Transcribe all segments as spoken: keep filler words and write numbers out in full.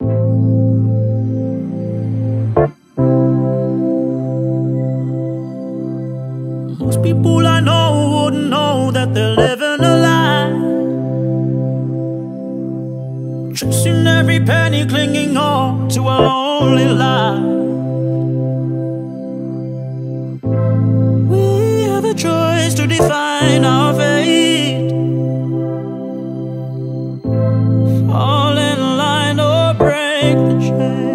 Most people I know wouldn't know that they're living a lie, chasing every penny, clinging on to a lonely lie. We have a choice to define our fate. Fall in line or break the chain.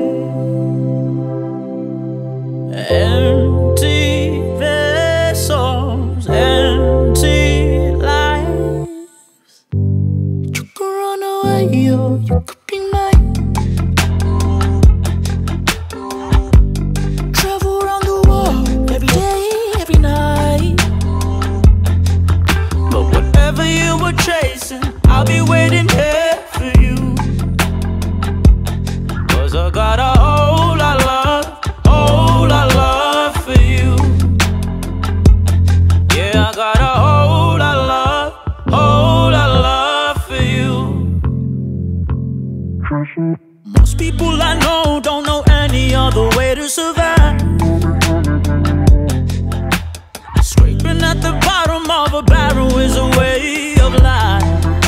Empty vessels, empty lives. You could run away or you could be mine. Travel around the world every day, every night. But whatever you were chasing, I'll be waiting here for you. Cause I got a whole lot of love, whole lot of love for you. Yeah, I got a whole lot of love, whole lot of love for you. Most people I know don't know any other way to survive. Scraping at the bottom of a barrel is a way of life.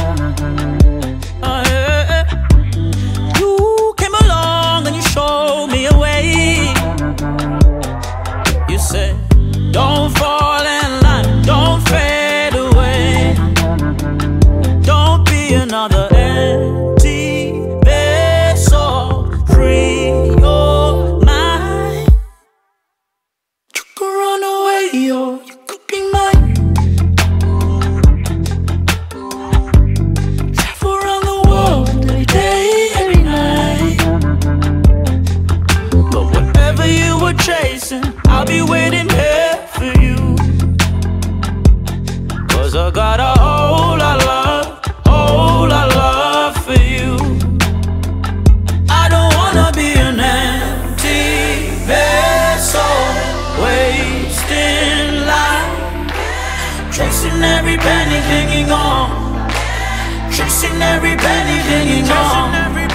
Uh, yeah. You came along and you showed me a way. You said, don't fall in line, don't fade away. Don't be another empty vessel, free your mind. You could run away or you could be mine. Travel around the world every day, every night. But whatever you were chasing, I'll be waiting here for you. Cause I got a whole lot of love, whole lot of love for you. I don't wanna be an empty vessel, wasting life, chasing every penny, clinging on, chasing every penny, clinging on.